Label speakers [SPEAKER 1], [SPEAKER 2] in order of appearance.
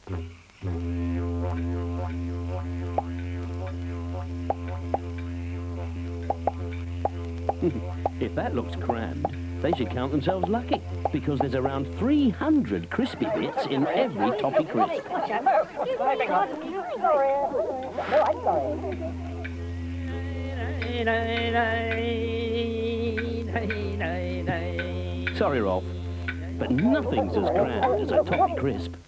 [SPEAKER 1] If that looks crammed, they should count themselves lucky, because there's around 300 crispy bits in every Toffee crisp. Sorry, Rolf, but nothing's as grand as a Toffee crisp.